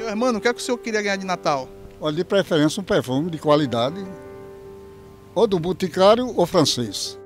Hermano, o que é que o senhor queria ganhar de Natal? Olha, de preferência um perfume de qualidade, ou do Boticário ou francês.